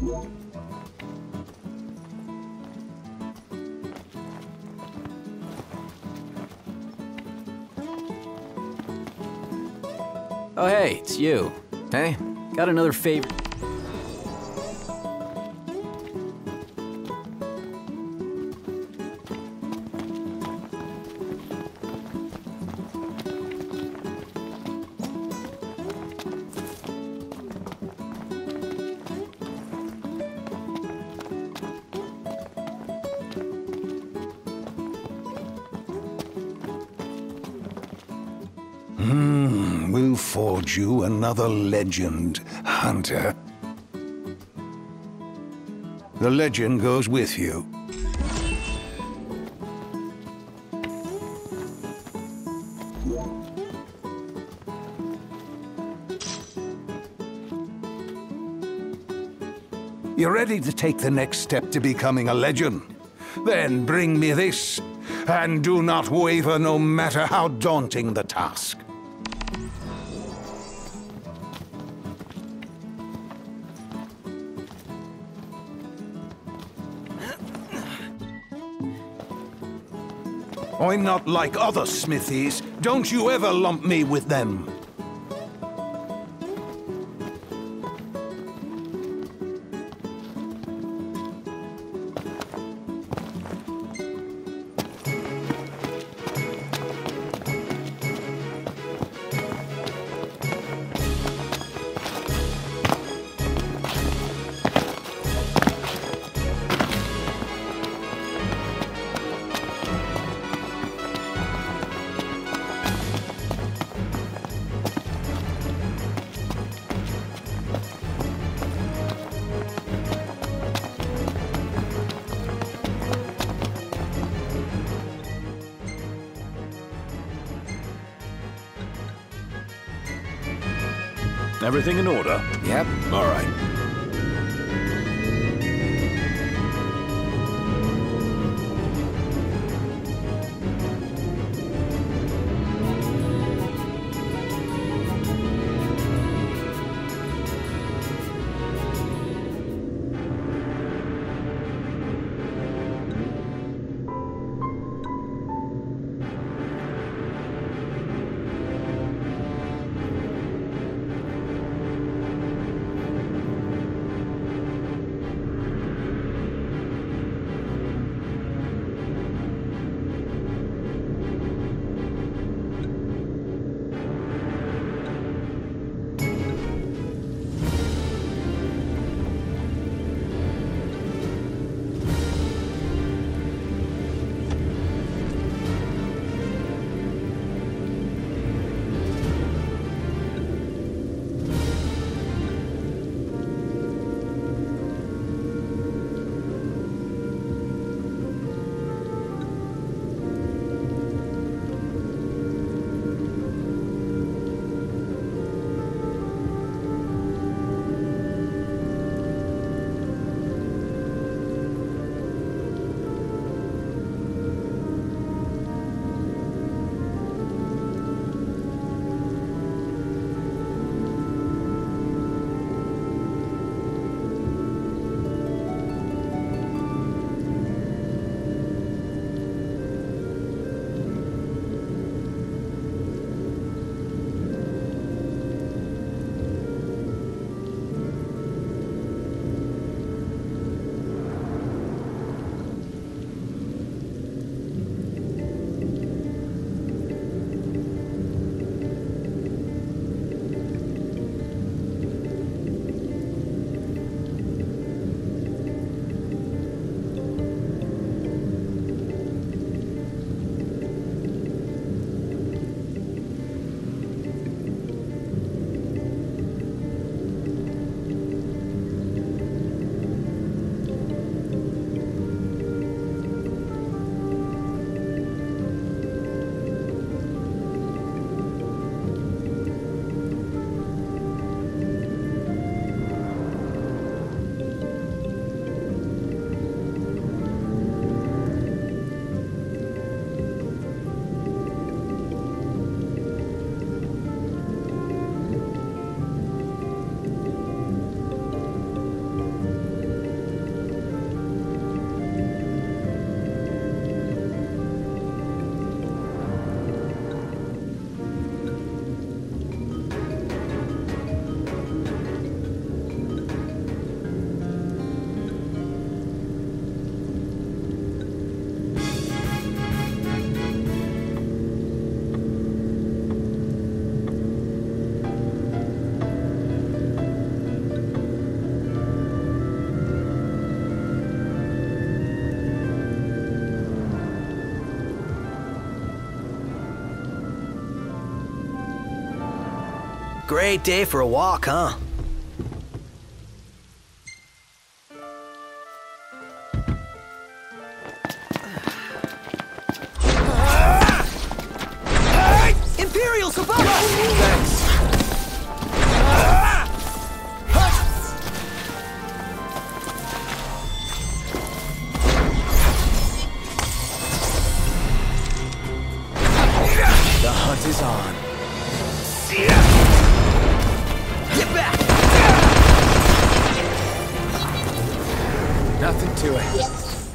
Oh, hey, it's you. Hey, got another favor. We'll forge you another legend, Hunter. The legend goes with you. You ready to take the next step to becoming a legend? Then bring me this, and do not waver no matter how daunting the task. I'm not like other smithies. Don't you ever lump me with them. Everything in order? Yep. All right. Great day for a walk, huh? Imperial Sababa! Thanks. The hunt is on. Get back! Nothing to it.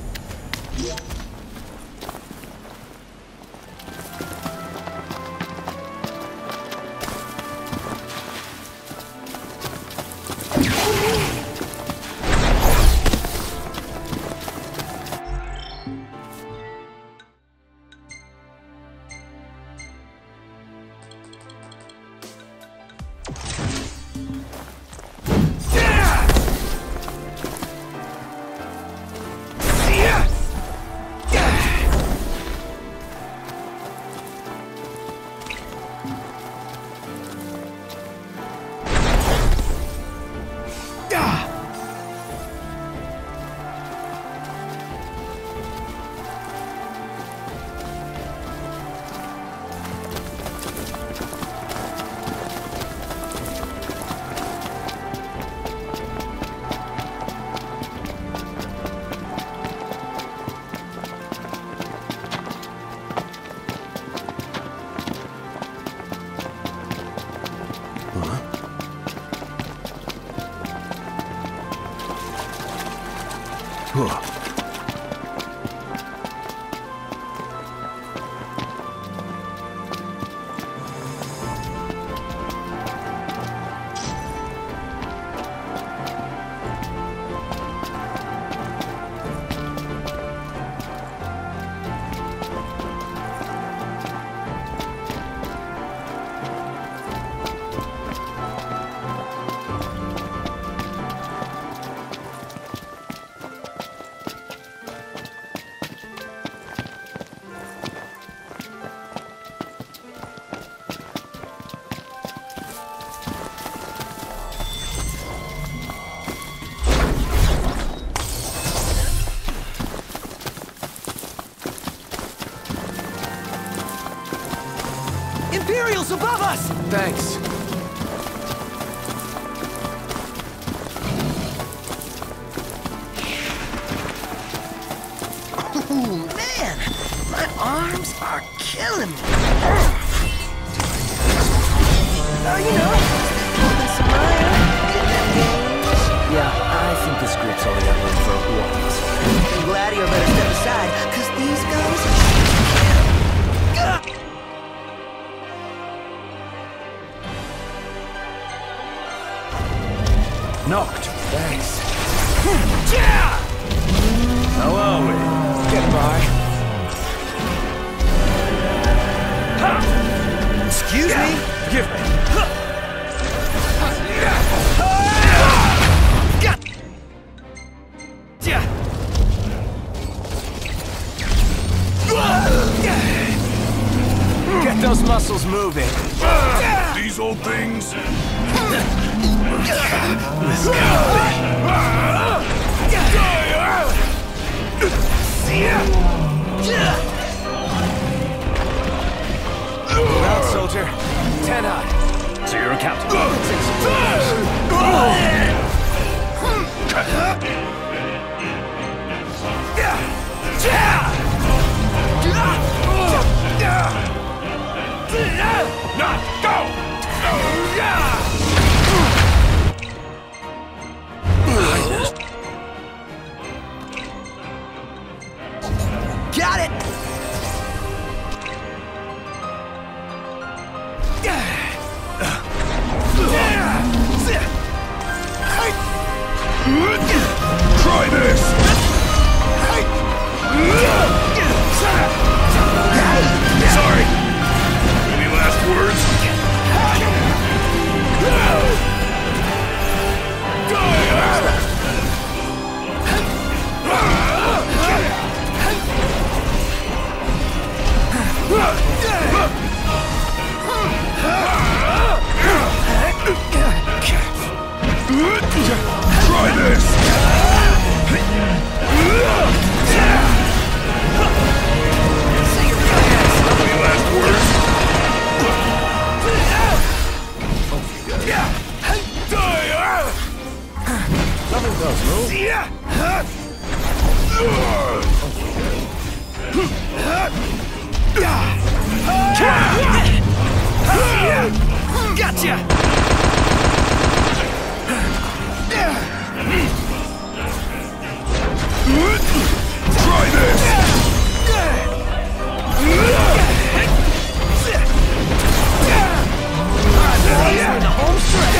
Imperials above us! Thanks. Oh, man! My arms are killing me. Oh, you know, some getting them games. Yeah, I think this group's only got room for walls. And Gladio better step aside, because these guys... Knocked. Thanks. How are we? Get by. Excuse me? Give me. Get those muscles moving. These old things. Out, soldier. 10 high. So you're a captain. Not go! Got it! Try this! Sorry! Any last words? Try this! Any last words? Nothing goes, move. Gotcha! Try this! The home stretch!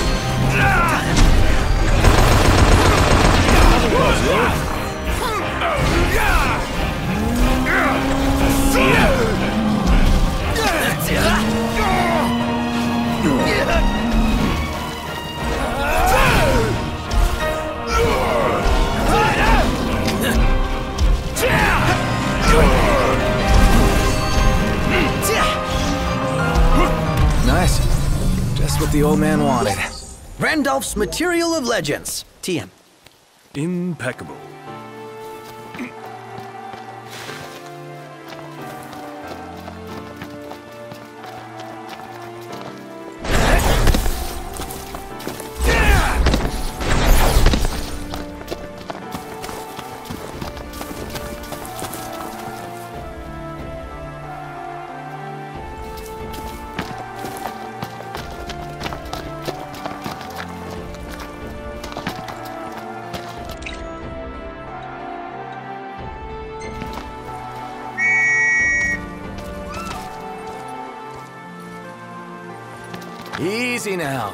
Nice. Just what the old man wanted. Randolph's Material of Legends. TM. Impeccable. Easy now.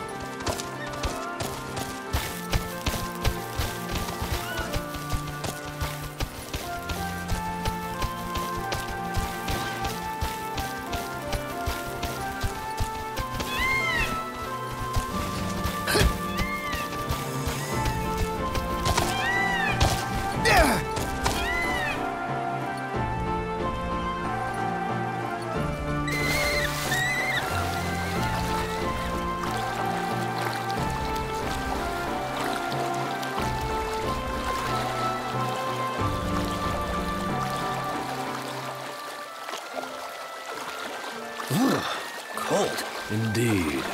Cold. Indeed.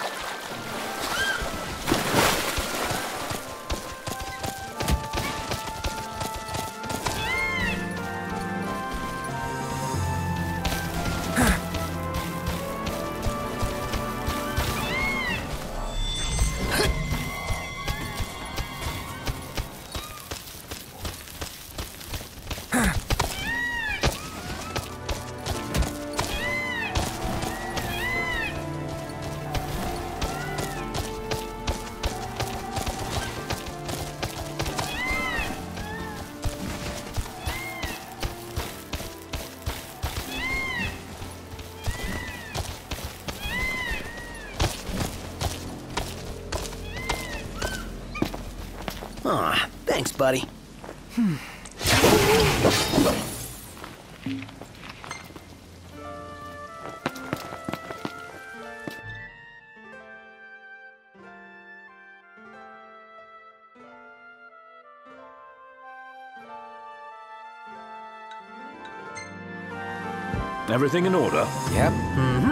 Aw, thanks, buddy. Everything in order? Yep.